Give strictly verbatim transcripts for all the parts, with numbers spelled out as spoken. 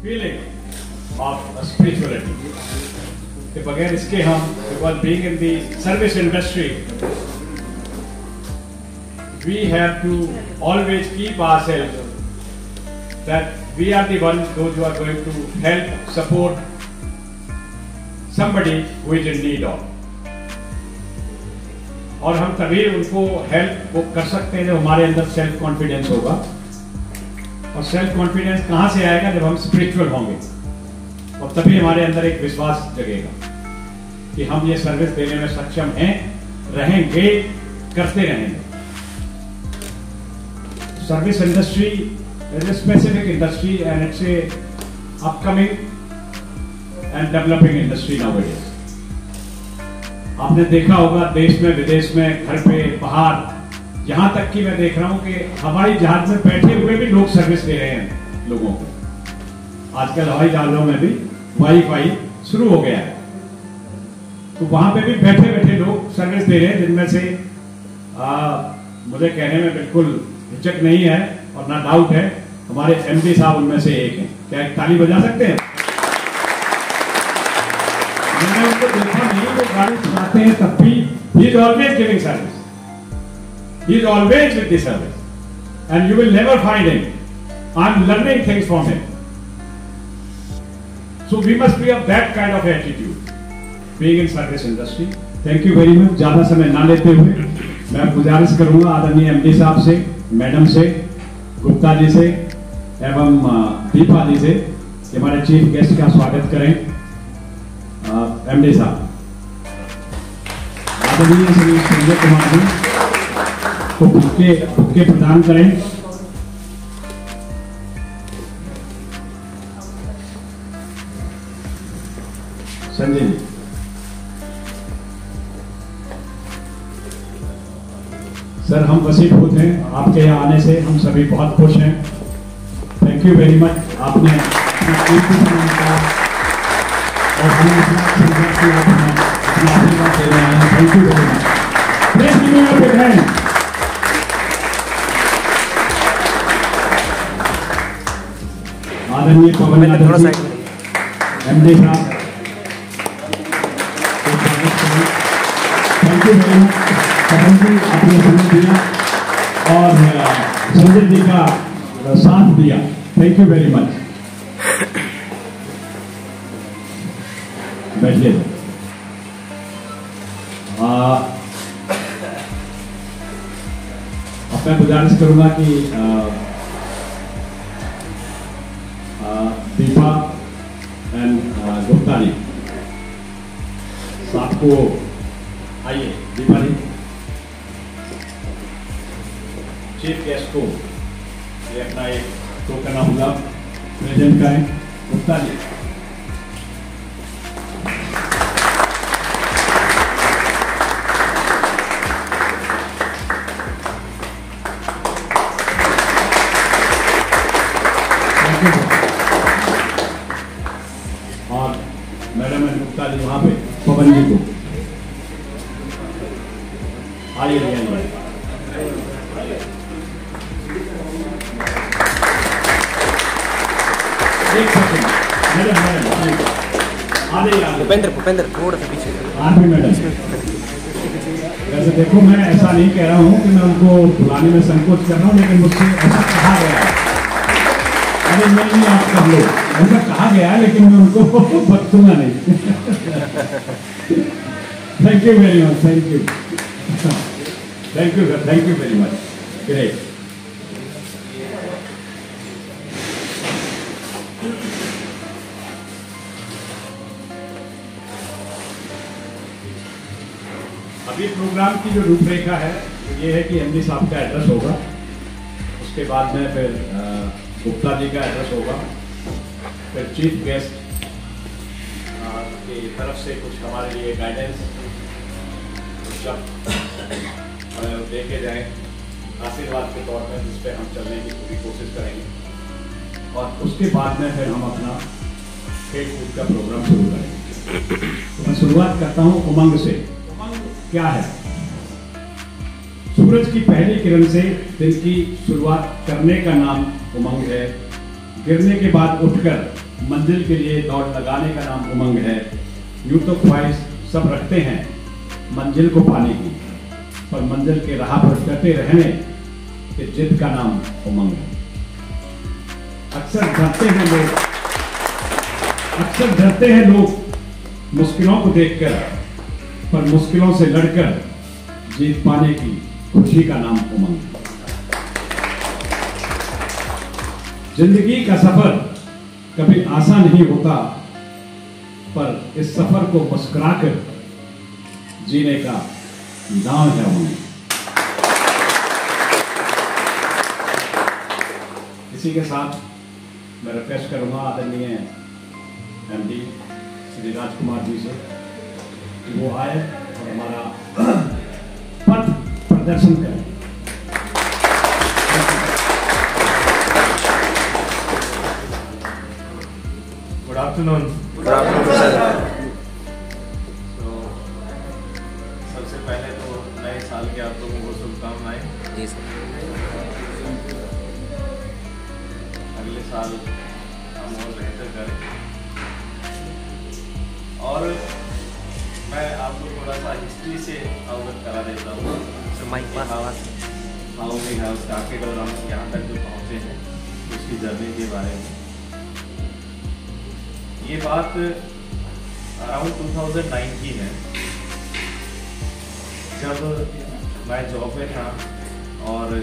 feeling of spirituality. कि बगैर इसके हम, because being in the service industry, we have to always keep ourselves that we are the ones those who are going to help, support somebody who is in need of. और हम तभी उनको help वो कर सकते हैं जब हमारे अंदर सेल्फ कॉन्फिडेंस होगा। और सेल्फ कॉन्फिडेंस कहाँ से आएगा? जब हम स्पिरिचुअल होंगे, और तभी हमारे अंदर एक विश्वास जगेगा कि हम ये सर्विस देने में सक्षम हैं, रहेंगे, करते रहेंगे। Service industry is a specific industry and it's a upcoming and developing industry nowadays. आपने देखा होगा देश में, विदेश में, घर पे, बाहर, यहां तक कि मैं देख रहा हूं कि हवाई जहाज में बैठे हुए भी लोग सर्विस दे रहे हैं लोगों को। आजकल हवाई जहाजों में भी वाईफाई शुरू हो गया है, तो वहां पे भी बैठे बैठे लोग सर्विस दे रहे हैं, जिनमें से आ, मुझे कहने में बिल्कुल हिचक नहीं है और ना डाउट है, हमारे एमडी साहब उनमें से एक हैं। क्या एक ताली बजा सकते हैं? मैंने उनको देखा नहीं, वो गाड़ी चलाते हैं तब भी he is always giving service, he is always with the service, and you will never find him. I am learning things from him. So we must be of that kind of attitude, being in service industry. Thank you very much. ज्यादा समय ना लेते हुए मैं गुजारिश करूंगा आदरणीय MD साहब से, मैडम से, गुप्ता जी से एवं दीपा जी से कि हमारे चीफ गेस्ट का स्वागत करें। एमडी साहब, आदरणीय श्री संजय कुमार जी को बुके बुके प्रदान करें। संजय जी, सर हम वसीभूत हैं, आपके यहाँ आने से हम सभी बहुत खुश हैं। Thank you very much. आपने और हमें अपना आशीर्वाद दे रहे हैं। Thank you very much. आदरणीय पवन यादव जी, एमडी साहब, thank you very much. Pawan ji आपने समय दिया और संजय जी का साथ दिया। Thank you very much. बैठिए। अब मैं गुजारिश करूंगा कि दीपा एंड गुप्ता जी साथ को आइए। दीपा जी, चीफ गेस्ट को ये अपना एक टोकन ऑफ लव प्रेजेंट करें। गुप्ता जी, और मैडम एंड गुप्ता जी वहां पे पवन जी को आइए आइए। एक second madam, madam Bhupendra Bhupendra थोड़ा सा पीछे। आरपी मैडम, वैसे देखो मैं ऐसा नहीं कह रहा हूँ कि मैं उनको बुलाने में संकोच कर रहा हूँ, लेकिन मुझसे ऐसा कहा गया है। अरे मैं नहीं, आप कर लो, ऐसा कहा गया है, लेकिन मैं उनको बख्शूंगा नहीं। Thank you very much. Thank you thank you sir, thank you very much. Great. अभी प्रोग्राम की जो रूपरेखा है ये है कि एमडी साहब का एड्रेस होगा, उसके बाद में फिर गुप्ता जी का एड्रेस होगा, फिर चीफ गेस्ट की तरफ से कुछ हमारे लिए गाइडेंस देके जाए आशीर्वाद के तौर पर, जिस पे हम चलने की पूरी कोशिश करेंगे, और उसके बाद में फिर हम अपना खेल कूद का प्रोग्राम शुरू करेंगे। तो मैं शुरुआत करता हूँ उमंग से। क्या है? सूरज की पहली किरण से दिन की शुरुआत करने का नाम उमंग है। गिरने के बाद उठकर मंजिल के लिए दौड़ लगाने का नाम उमंग है। यूं तो ख्वाहिश सब रखते हैं मंजिल को पाने की, पर मंजिल के राह पर डटे रहने के जिद का नाम उमंग है। अक्सर डरते हैं लोग अक्सर डरते हैं लोग मुश्किलों को देखकर, पर मुश्किलों से लड़कर जीत पाने की खुशी का नाम उमंग है। जिंदगी का सफर कभी आसान नहीं होता, पर इस सफर को मुस्कुराकर जीने का नाम है उमंग। इसी के साथ मैं रिक्वेस्ट करूंगा आदरणीय एमडी श्री राजकुमार जी से कि वो आए और हमारा पथ प्रदर्शन करें। Good afternoon. Good afternoon sir. तो सबसे पहले तो नए साल के आप लोगों को शुभकामनाएं। जी सर। अगले साल हम और बेहतर करें। और मैं आपको थोड़ा सा हिस्ट्री से अवगत करा देता हूँ। Sir mike pass pass how we have started और हम यहाँ तक जो पहुँचे हैं उसकी जर्नी के बारे में। ये बात अराउंड टू थाउजेंड नाइन की है, जब मैं जॉब में था और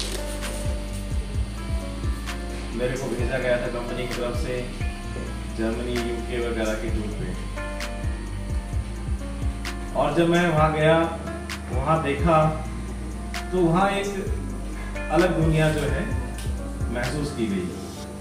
मेरे को भेजा गया था कंपनी की तरफ से जर्मनी, यूके वगैरह के टूर पे। और जब मैं वहाँ गया, वहाँ देखा तो वहाँ एक अलग दुनिया जो है महसूस की गई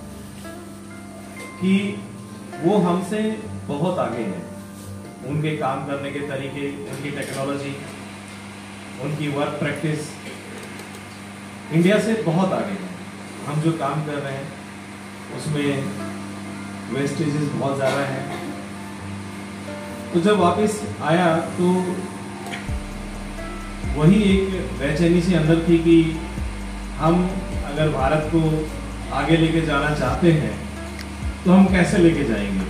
कि वो हमसे बहुत आगे हैं। उनके काम करने के तरीके, उनकी टेक्नोलॉजी, उनकी वर्क प्रैक्टिस इंडिया से बहुत आगे है। हम जो काम कर रहे हैं उसमें वेस्टेजेस बहुत ज़्यादा हैं। तो जब वापस आया तो वही एक बेचैनी सी अंदर थी कि हम अगर भारत को आगे लेके जाना चाहते हैं तो हम कैसे लेके जाएंगे।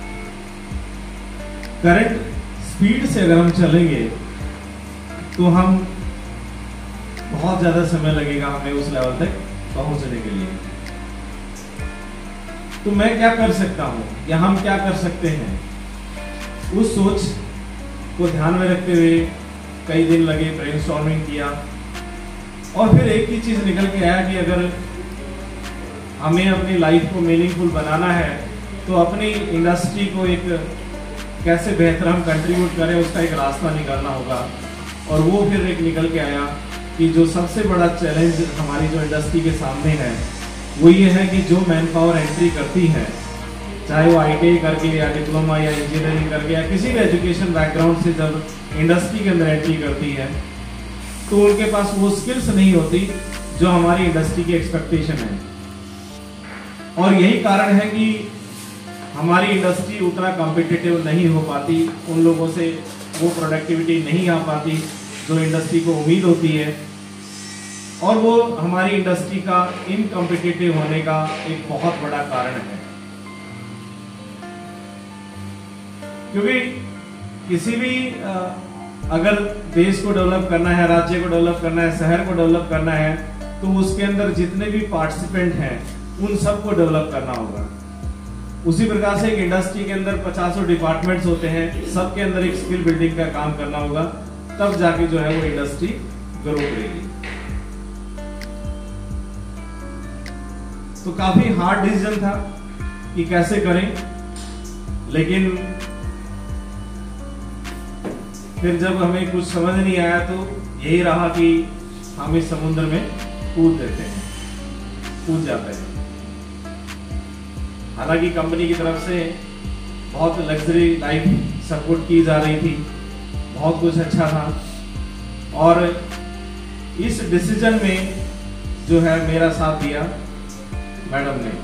करंट स्पीड से अगर हम चलेंगे तो हम बहुत ज़्यादा समय लगेगा हमें उस लेवल तक पहुंचने के लिए। तो मैं क्या कर सकता हूं या हम क्या कर सकते हैं, उस सोच को ध्यान में रखते हुए कई दिन लगे, ब्रेनस्टॉर्मिंग किया और फिर एक ही चीज निकल के आया कि अगर हमें अपनी लाइफ को मीनिंगफुल बनाना है तो अपनी इंडस्ट्री को एक कैसे बेहतर हम कंट्रीब्यूट करें उसका एक रास्ता निकालना होगा। और वो फिर एक निकल के आया कि जो सबसे बड़ा चैलेंज हमारी जो इंडस्ट्री के सामने है वो ये है कि जो मैन पावर एंट्री करती है, चाहे वो आई टी आई करके या डिप्लोमा या इंजीनियरिंग करके या किसी भी एजुकेशन बैकग्राउंड से जब इंडस्ट्री के अंदर एंट्री करती है तो उनके पास वो स्किल्स नहीं होती जो हमारी इंडस्ट्री की एक्सपेक्टेशन है। और यही कारण है कि हमारी इंडस्ट्री उतना कॉम्पिटिटिव नहीं हो पाती, उन लोगों से वो प्रोडक्टिविटी नहीं आ पाती जो इंडस्ट्री को उम्मीद होती है। और वो हमारी इंडस्ट्री का इनकॉम्पिटिटिव होने का एक बहुत बड़ा कारण है। क्योंकि किसी भी अगर देश को डेवलप करना है, राज्य को डेवलप करना है, शहर को डेवलप करना है तो उसके अंदर जितने भी पार्टिसिपेंट हैं उन सबको डेवलप करना होगा। उसी प्रकार से एक इंडस्ट्री के अंदर पचासों डिपार्टमेंट्स होते हैं, सबके अंदर एक स्किल बिल्डिंग का काम करना होगा, तब जाके जो है वो इंडस्ट्री ग्रो करेगी। तो काफी हार्ड डिसीजन था कि कैसे करें, लेकिन फिर जब हमें कुछ समझ नहीं आया तो यही रहा कि हम इस समुद्र में कूद देते हैं, कूद जाते हैं। हालांकि कंपनी की तरफ से बहुत लग्जरी लाइफ सपोर्ट की जा रही थी, बहुत कुछ अच्छा था। और इस डिसीजन में जो है मेरा साथ दिया मैडम ने।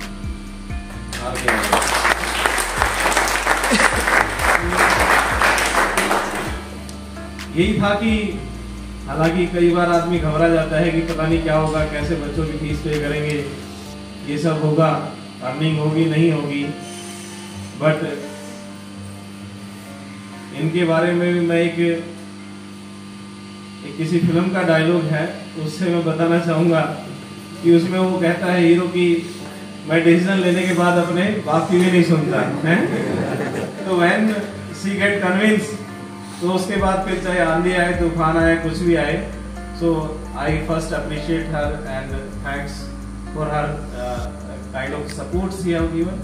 यही था कि हालांकि कई बार आदमी घबरा जाता है कि पता नहीं क्या होगा, कैसे बच्चों की फीस पे करेंगे, ये सब होगा, अर्निंग होगी नहीं होगी। बट इनके बारे में भी मैं एक, एक किसी फिल्म का डायलॉग है, उससे मैं बताना चाहूँगा कि उसमें वो कहता है हीरो की, मैं डिसीजन लेने के बाद अपने बाप की भी नहीं सुनता है। तो व्हेन शी गेट कन्विंस, तो उसके बाद फिर चाहे आंधी आए, तूफान आए, कुछ भी आए, so I first appreciate her and thanks for her kind of support she have given,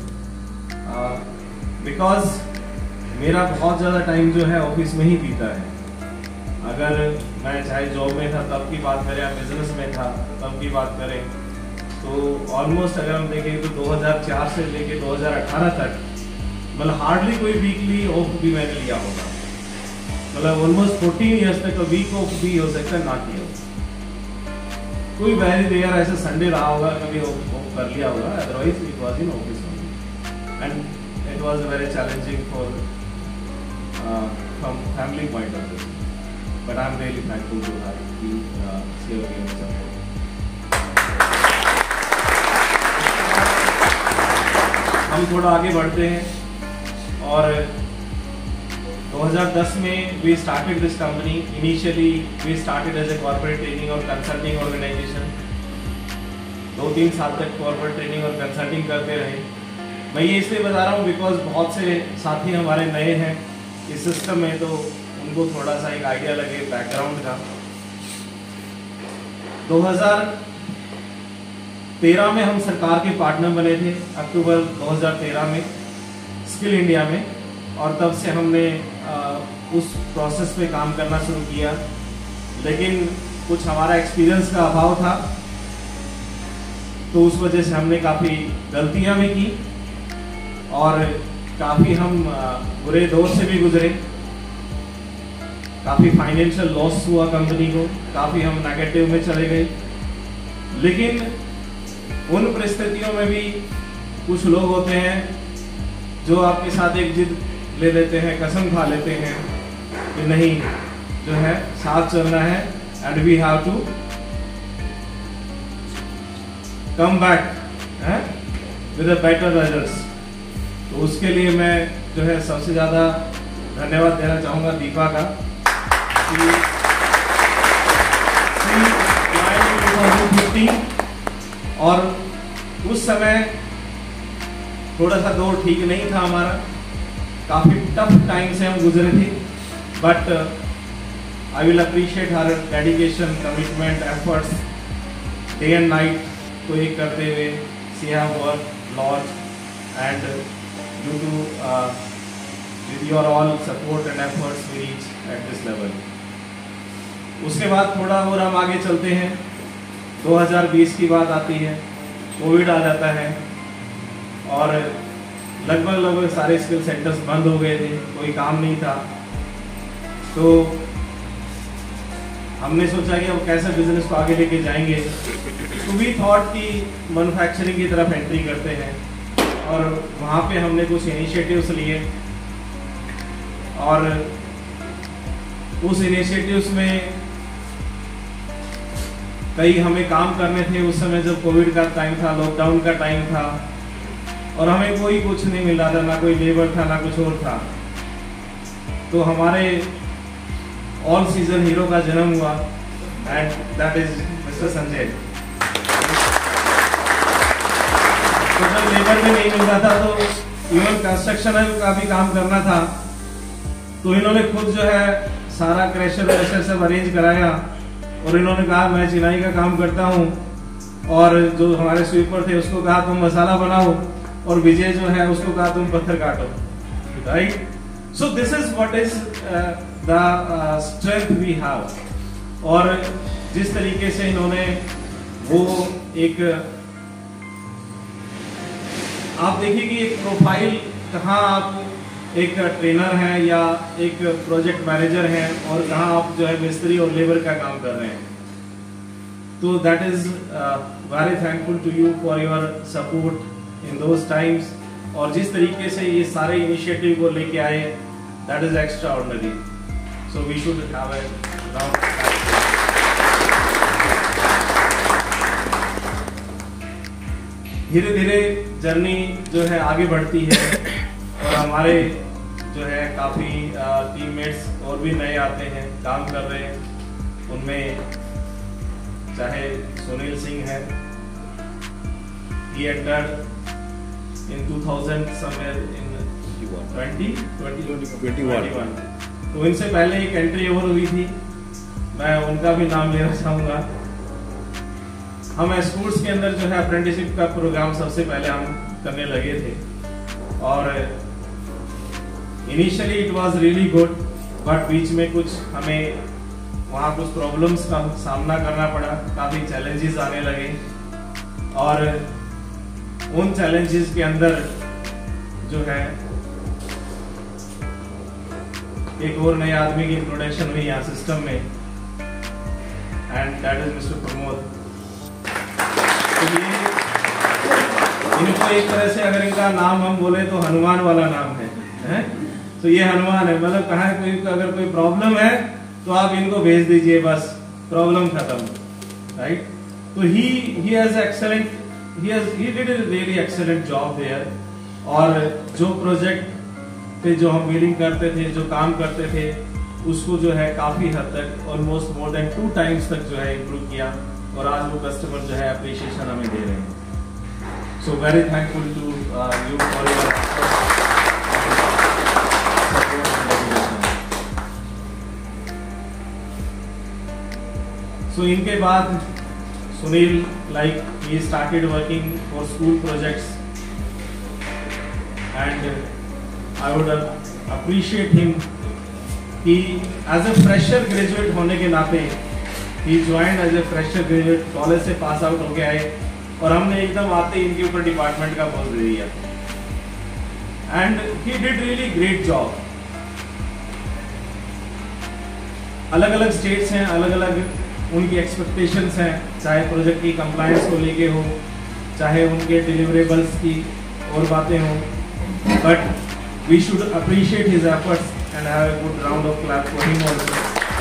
because मेरा बहुत ज़्यादा टाइम जो है ऑफिस में ही बीता है। अगर मैं चाहे जॉब में था तब की बात करें या बिजनेस में था तब की बात करें, तो ऑलमोस्ट अगर हम देखें तो दो हज़ार चार से लेके दो हज़ार अठारह तक मतलब हार्डली कोई वीकली ऑफ भी मैंने लिया होगा। मतलब ऑलमोस्ट फोर्टीन ईयर्स तक वीक ऑफ भी हो सकता है ना किया हो। कोई वेरी रेयर ऐसा संडे रहा होगा कभी ऑफ कर लिया होगा, otherwise it was in office only and it was very challenging for from family point of view, but I am really thankful to her कि शी हैव गिवन सपोर्ट। हम थोड़ा आगे बढ़ते हैं और दो हज़ार दस में we started this company. Initially we started as a corporate training और कंसल्टिंग ऑर्गेनाइजेशन। दो तीन साल तक कॉर्पोरेट ट्रेनिंग और कंसल्टिंग करते रहे। मैं ये इसलिए बता रहा हूँ बिकॉज बहुत से साथी हमारे नए हैं इस सिस्टम में, तो उनको थोड़ा सा एक आइडिया लगे बैकग्राउंड का। दो हज़ार तेरह में हम सरकार के पार्टनर बने थे, अक्टूबर दो हज़ार तेरह में स्किल इंडिया में, और तब से हमने आ, उस प्रोसेस पे काम करना शुरू किया। लेकिन कुछ हमारा एक्सपीरियंस का अभाव था, तो उस वजह से हमने काफ़ी गलतियां भी की और काफ़ी हम बुरे दौर से भी गुजरे। काफ़ी फाइनेंशियल लॉस हुआ कंपनी को, काफ़ी हम नेगेटिव में चले गए। लेकिन उन परिस्थितियों में भी कुछ लोग होते हैं जो आपके साथ एक जिद ले लेते हैं, कसम खा लेते हैं कि नहीं जो है साथ चलना है and we have to come back with a better results. तो उसके लिए मैं जो है सबसे ज़्यादा धन्यवाद देना चाहूँगा दीपा का कि और उस समय थोड़ा सा दौर ठीक नहीं था हमारा, काफ़ी टफ टाइम से हम गुजरे थे, but I will appreciate her dedication, commitment, efforts day and night को एक करते हुए she have work lot and due to with your all support and efforts we reach at this level. उसके बाद थोड़ा और हम आगे चलते हैं, दो हज़ार बीस की बात आती है, कोविड आ जाता है और लगभग लगभग सारे स्किल सेंटर्स बंद हो गए थे, कोई काम नहीं था। तो हमने सोचा कि अब कैसे बिजनेस को आगे लेके जाएंगे। तो वी थॉट कि मैन्युफैक्चरिंग की तरफ एंट्री करते हैं और वहाँ पे हमने कुछ इनिशिएटिव्स लिए और उस इनिशिएटिव्स में कई हमें काम करने थे। उस समय जब कोविड का टाइम था, लॉकडाउन का टाइम था और हमें कोई कुछ नहीं मिल रहा था, ना कोई लेबर था ना कुछ और था। तो हमारे ऑल सीजन हीरो का जन्म हुआ and that is mister Sanjay. तो जब लेबर भी नहीं मिल रहा था तो इवन कंस्ट्रक्शन का भी काम करना था, तो इन्होंने खुद जो है सारा क्रैशर वैशर सब अरेंज कराया और इन्होंने कहा मैं चिनाई का काम करता हूँ, और जो हमारे स्वीपर थे उसको कहा तुम मसाला बनाओ और विजय जो है उसको कहा तुम पत्थर काटो, right. So this is what is the strength we have. और जिस तरीके से इन्होंने वो एक आप देखिए कि एक प्रोफाइल, कहाँ आप एक ट्रेनर हैं या एक प्रोजेक्ट मैनेजर हैं और कहाँ आप जो है मिस्त्री और लेबर का काम कर रहे हैं। तो that is very thankful to you for your support in those times. और जिस तरीके से ये सारे इनिशिएटिव को लेके आए, that is extraordinary. So we should have a धीरे धीरे जर्नी जो है आगे बढ़ती है और हमारे जो है काफ़ी टीममेट्स और भी नए आते हैं, काम कर रहे हैं। उनमें चाहे सुनील सिंह है, he entered in two thousand somewhere in twenty twenty-one। तो इनसे पहले एक एंट्री ओवर हुई थी, मैं उनका भी नाम लेना चाहूँगा। हम स्कूल्स के अंदर जो है अप्रेंटिसशिप का प्रोग्राम सबसे पहले हम करने लगे थे और initially it was really good, but बीच में कुछ हमें वहाँ कुछ प्रॉब्लम्स का सामना करना पड़ा, काफ़ी चैलेंजेस आने लगे और उन चैलेंजेस के अंदर जो है एक और नए आदमी की इंट्रोडक्शन हुई यहाँ सिस्टम में, and that is mister Pramod. तो ये इनको एक तरह से अगर इनका नाम हम बोले तो हनुमान वाला नाम है, है? तो ये हनुमान है, मतलब कहा है कोई अगर कोई प्रॉब्लम है तो आप इनको भेज दीजिए, बस प्रॉब्लम खत्म, राइट? तो he he has excellent he has he did a really excellent job there। और जो प्रोजेक्ट पे जो हम डीलिंग करते थे, जो काम करते थे, उसको जो है काफी हद तक almost more than two times तक जो है इम्प्रूव किया और आज वो कस्टमर जो है अप्रिशिएशन हमें दे रहे हैं। So very thankful to you for your so इनके बाद Sunil, like he started working for school projects, and I would appreciate him कि as a fresher graduate होने के नाते he joined as a fresher graduate, college से pass out होके आए और हमने एकदम आते इनके ऊपर डिपार्टमेंट का बोझ दे दिया, and he did really great job। अलग अलग स्टेट्स हैं, अलग अलग उनकी एक्सपेक्टेशंस हैं, चाहे प्रोजेक्ट की कंप्लायंस को लेके हो, चाहे उनके डिलीवरेबल्स की और बातें हो, but we should appreciate his efforts and have a good round of clap for him also.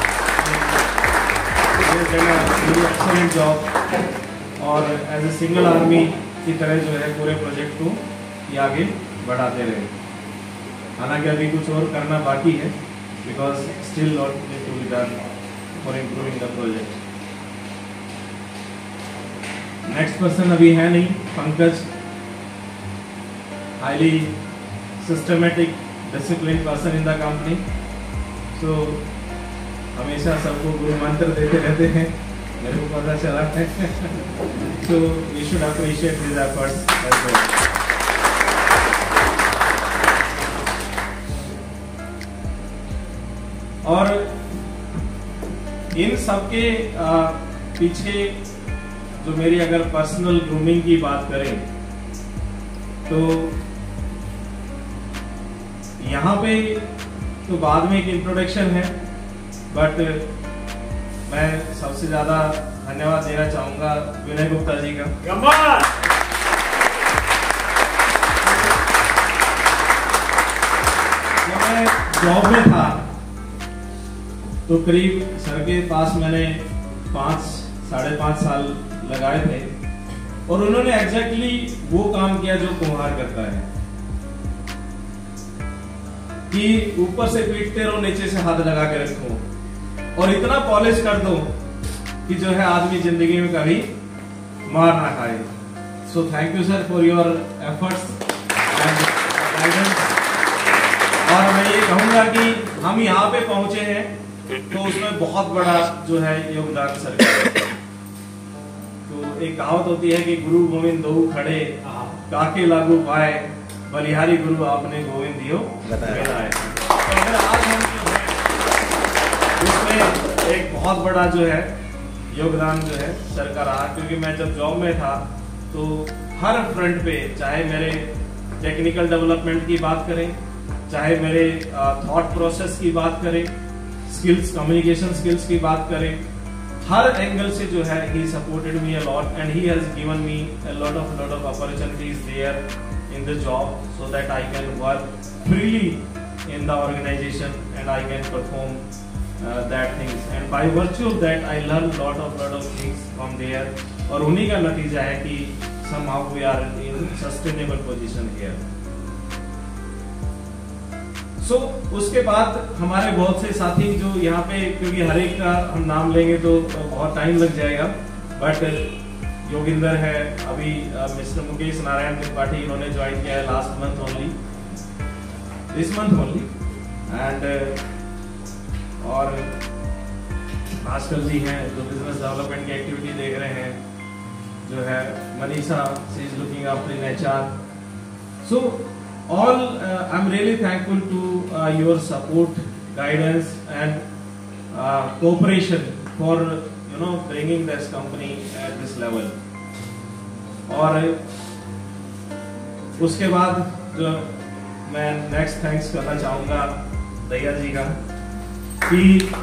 He has done a very excellent job और एज अ सिंगल आर्मी की तरह जो है पूरे प्रोजेक्ट को ये आगे बढ़ाते रहे। हालांकि अभी कुछ और करना बाकी है, because still lot need to be done for improving the project। Next person अभी है नहीं, Pankaj, highly systematic, disciplined person in the company। So हमेशा सबको गुरु मंत्र देते रहते हैं, मेरे को पता चला है। So we should appreciate his efforts as well। और इन सबके पीछे जो मेरी अगर पर्सनल ग्रूमिंग की बात करें तो यहाँ पे तो बाद में एक इंट्रोडक्शन है, बट मैं सबसे ज्यादा धन्यवाद देना चाहूंगा विनय गुप्ता जी का। जब मैं जॉब में था तो करीब सर के पास मैंने पाँच साढ़े पाँच साल लगाए थे और उन्होंने एग्जैक्टली वो काम किया जो कुम्हार करता है कि ऊपर से पीटते रहो, नीचे से हाथ लगा के रखो और इतना पॉलिश कर दो कि जो है आदमी जिंदगी में कभी मार ना खाए। So thank you sir for your efforts and guidance. और मैं ये कहूंगा कि हम यहाँ पे पहुंचे हैं तो उसमें बहुत बड़ा जो है योगदान सर का। तो एक कहावत होती है कि गुरु गोविंद दो खड़े काके लागू पाए, बलिहारी गुरु आपने गोविंद दियो बताए। तो अगर आज हम उसमें एक बहुत बड़ा जो है योगदान जो है सर का रहा, क्योंकि मैं जब जॉब में था तो हर फ्रंट पे, चाहे मेरे टेक्निकल डेवलपमेंट की बात करें, चाहे मेरे थॉट प्रोसेस की बात करें, स्किल्स, कम्युनिकेशन स्किल्स की बात करें, हर एंगल से जो है he supported me a lot and he has given me a lot of lot of opportunities there in the job so that I can work freely in the organization and I can perform uh, that things, and by virtue of that I learned lot of lot of things from there और उन्हीं का नतीजा है कि somehow we are in sustainable position here। So so, उसके बाद हमारे बहुत से साथी जो यहाँ पे, क्योंकि हर एक का हम नाम लेंगे तो बहुत टाइम लग जाएगा, बट योगिंदर है, अभी मिस्टर मुकेश नारायण त्रिपाठी, इन्होंने ज्वाइन किया है last month only, this month only, and और भास्कर जी हैं जो बिजनेस डेवलपमेंट की एक्टिविटी देख रहे हैं, जो है Manisha, she is looking after in HR. So all uh, I'm really thankful to uh, your support, guidance and uh, cooperation for you know bringing this company at this level. और उसके बाद जो मैं नेक्स्ट थैंक्स करना चाहूँगा दैया जी का, कि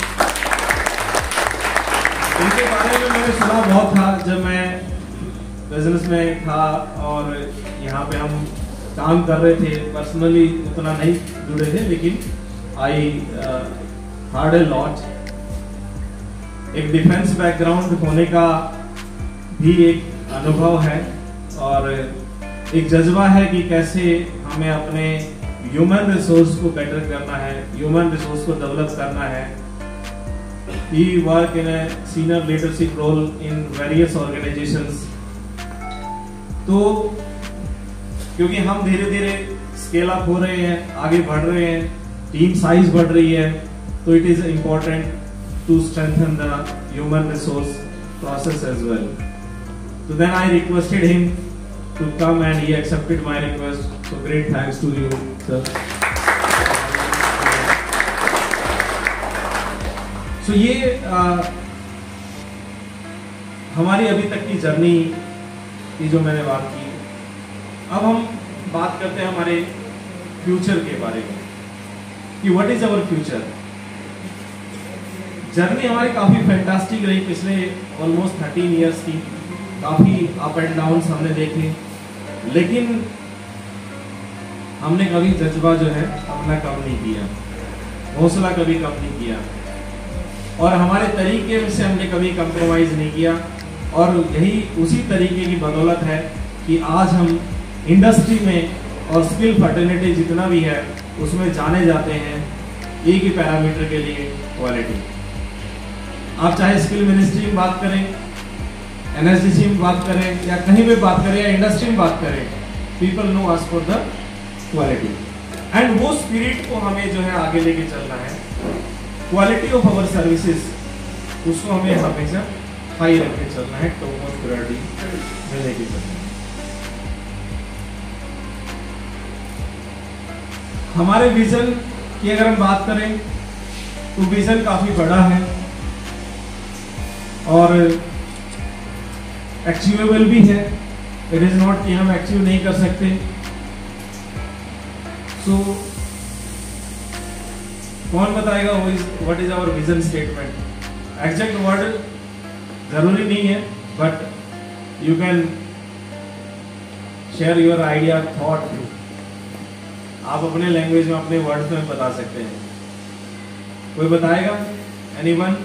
इनके बारे में मैंने सुना बहुत था जब मैं बिजनेस में था और यहाँ पे हम काम कर रहे थे. पर्सनली उतना नहीं जुड़े थे, लेकिन आई हार्ड ए लॉट. एक डिफेंस बैकग्राउंड होने का भी एक अनुभव है और एक जज्बा है कि कैसे हमें अपने ह्यूमन रिसोर्स को बेटर करना है, ह्यूमन रिसोर्स को डेवलप करना है. He work in a senior leadership role in various organizations. तो क्योंकि हम धीरे धीरे स्केल अप हो रहे हैं, आगे बढ़ रहे हैं, टीम साइज बढ़ रही है, तो it is important to strengthen the human resource process as well. So then I requested him to come and he accepted my request. So great thanks to you, sir. So ये आ, हमारी अभी तक की journey की जो मैंने बात की. अब हम बात करते हैं हमारे फ्यूचर के बारे में कि what is our future. Journey हमारी काफी फैंटास्टिक रही पिछले ऑलमोस्ट थर्टीन इयर्स की. काफी अप एंड डाउन्स हमने देखे, लेकिन हमने कभी जज्बा जो है अपना कम नहीं किया, हौसला कभी कम नहीं किया, और हमारे तरीके से हमने कभी कंप्रोमाइज नहीं किया. और यही उसी तरीके की बदौलत है कि आज हम इंडस्ट्री में और स्किल फर्टिलिटी जितना भी है उसमें जाने जाते हैं एक ही पैरामीटर के लिए, क्वालिटी. आप चाहे स्किल मिनिस्ट्री में बात करें, एनएसडीसी में बात करें, या कहीं भी बात करें, या इंडस्ट्री में बात करें, people know us for the quality. And वो स्पिरिट को हमें जो है आगे लेके चलना है. क्वालिटी ऑफ आवर सर्विसेज, उसको हमें हमेशा हाई रख के चलना है, टॉप मोस्ट प्रायोरिटी में लेके चलना है. हमारे विजन की अगर हम बात करें तो विजन काफी बड़ा है और अचीवेबल भी है. इट इज नॉट कि हम अचीव नहीं कर सकते. सो so, कौन बताएगा what is our vision statement? Exact word जरूरी नहीं है, but you can share your idea, thought. आप अपने लैंग्वेज में, अपने वर्ड्स में बता सकते हैं. कोई बताएगा? Anyone?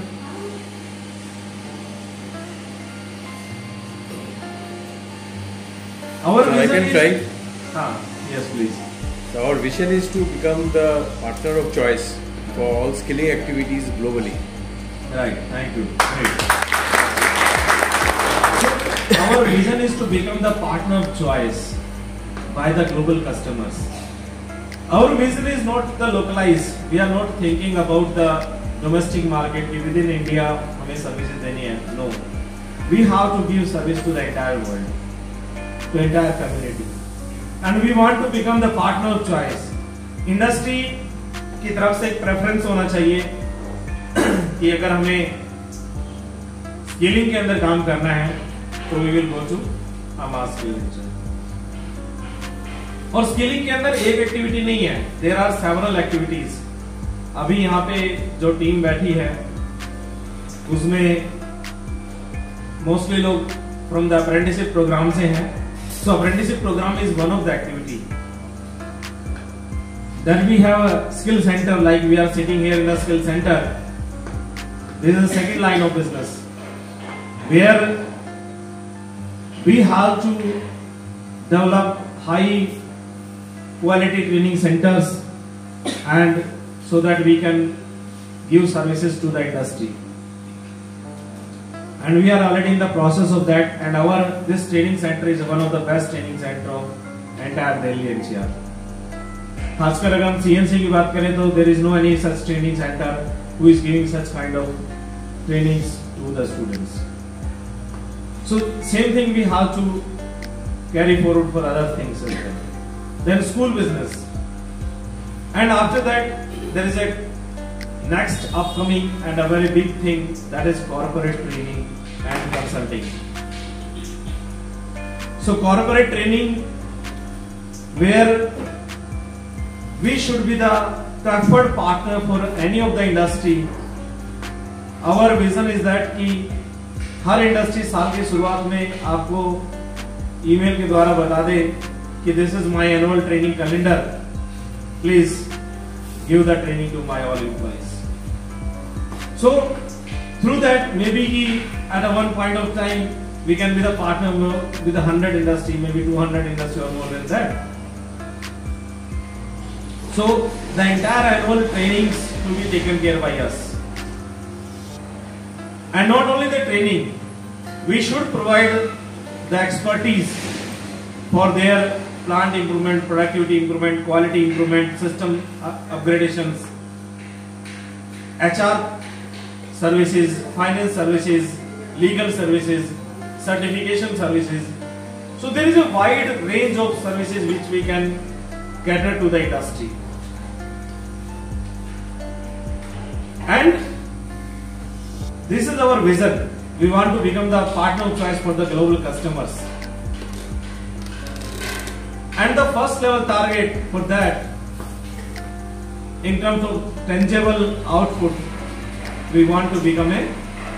Our So I vision can is- try. हाँ, yes please. So our vision is to become the partner of choice for all skilling activities globally. Right, thank you. Great. So, our vision is to become the partner of choice by the global customers. Our vision is not the localized. We are not thinking about the domestic market कि within India हमें services देनी है. No, we have to give service to the entire world, to entire community, and we want to become the partner of choice. Industry की तरफ से एक preference होना चाहिए कि अगर हमें स्किलिंग के अंदर काम करना है तो we will go to हमारा स्किलिंग. और स्किलिंग के अंदर एक एक्टिविटी नहीं है, देयर आर सेवरल एक्टिविटीज. अभी यहाँ पे जो टीम बैठी है उसमें मोस्टली लोग फ्रॉम द अप्रेंटिसशिप प्रोग्राम से हैं. So apprenticeship programme is one of the activity. Then we have a skill centre, like we are sitting here in the skill centre. This is the second line of business where we have to develop high quality training centers and so that we can give services to the industry. And we are already in the process of that, and our this training center is one of the best training center of entire Delhi N C R. खासकर अगर हम C N C की बात करें तो there is no any such training center who is giving such kind of trainings to the students. So same thing we have to carry forward for other things as well. Then school business, and after that there is a next upcoming and a very big thing, that is corporate training and consulting. So corporate training, where we should be the preferred partner for any of the industry. Our vision is that कि हर industry साल की शुरुआत में आपको email के द्वारा बता दे कि this is my annual training calendar, please give the training to my all employees. So through that, maybe at a one point of time we can be the partner with a hundred industry, maybe two hundred industry or more than that. So the entire annual trainings to be taken care by us, and not only the training, we should provide the expertise for their plant improvement, productivity improvement, quality improvement, system upgradations, H R services, finance services, legal services, certification services. So there is a wide range of services which we can cater to the industry. And this is our vision. We want to become the partner of choice for the global customers. And the first level target for that, in terms of tangible output, we want to become a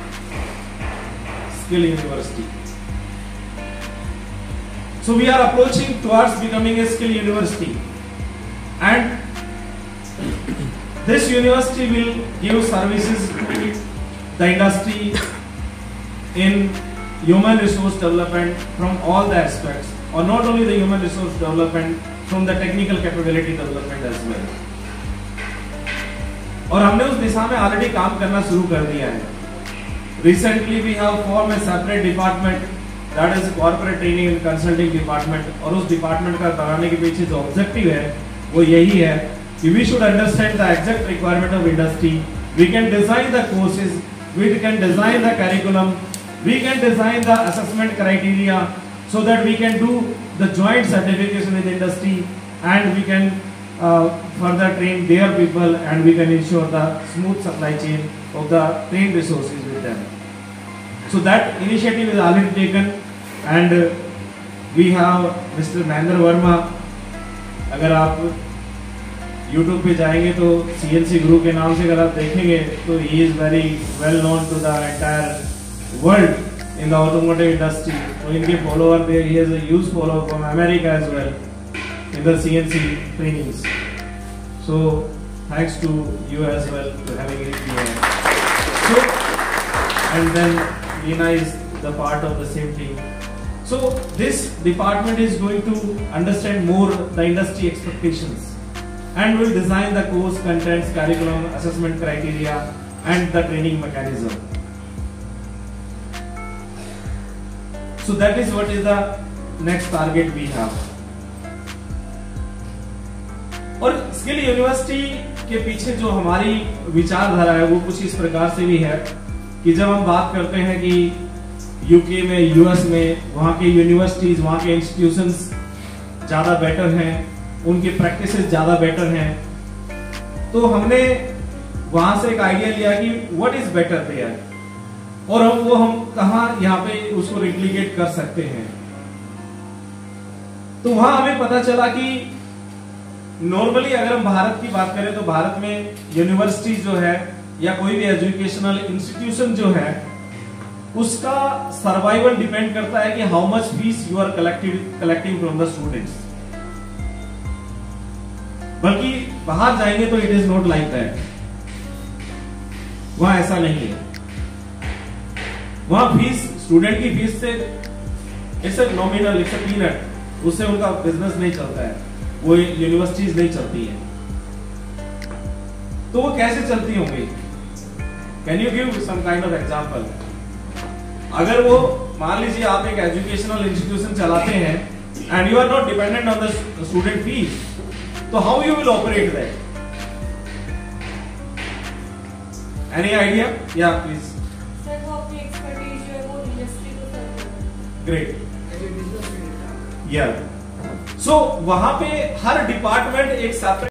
skill university. So we are approaching towards becoming a skill university, and this university will give services to the industry in human resource development from all the aspects, or not only the human resource development, from the technical capability development as well. और हमने उस दिशा में already काम करना शुरू कर दिया है. Recently we have form a separate department, that is corporate training and consulting department. और उस डिपार्टमेंट का बनाने के पीछे जो ऑब्जेक्टिव है वो यही है कि we should understand the exact requirement of industry. We can design the courses, we can design the curriculum, we can design the assessment criteria, so that we can do the joint certification with industry, and we can Uh, further train their people, and we can ensure the smooth supply chain of the trained resources with them. So that initiative is already taken, and uh, we have Mister Mahendra Verma. अगर आप YouTube पे जाएंगे तो C N C Group के नाम से अगर आप देखेंगे तो he is very well known to the entire world in the automotive industry. तो इनके follower there, he has a huge follower from America as well in the C N C trainings. So thanks to you as well for having it here. So, and then Lina is the part of the same thing. So this department is going to understand more the industry expectations, and will design the course contents, curriculum, assessment criteria, and the training mechanism. So that is what is the next target we have. और skill university के पीछे जो हमारी विचारधारा है वो कुछ इस प्रकार से भी है कि जब हम बात करते हैं कि यूके में, यूएस में, वहाँ के यूनिवर्सिटीज, वहाँ के इंस्टीट्यूशंस ज्यादा बेटर हैं, उनकी प्रैक्टिसेस ज्यादा बेटर हैं, तो हमने वहां से एक आइडिया लिया कि व्हाट इज बेटर देयर, और हम वो हम कहाँ यहाँ पे उसको रिप्लिकेट कर सकते हैं. तो वहां हमें पता चला कि नॉर्मली अगर हम भारत की बात करें तो भारत में यूनिवर्सिटी जो है या कोई भी एजुकेशनल इंस्टीट्यूशन जो है उसका सर्वाइवल डिपेंड करता है कि how much fees you are collecting collecting from the students. बल्कि बाहर जाएंगे तो it is not like that. वहां ऐसा नहीं है. वहां फीस, स्टूडेंट की फीस से it's a nominal, it's a peanut, उससे उनका बिजनेस नहीं चलता है, वो यूनिवर्सिटीज नहीं चलती हैं. तो वो कैसे चलती होंगी? Can you give some kind of example? अगर वो मान लीजिए आप एक एजुकेशनल इंस्टीट्यूशन चलाते हैं and you are not dependent on the student fees, तो how you will operate that? Any idea? या प्लीज। सर वो अपनी एक्सपर्टीज जो है वो इंडस्ट्री को सर्व करते हैं। ग्रेट। या सो वहां पे हर डिपार्टमेंट एक सेपरेट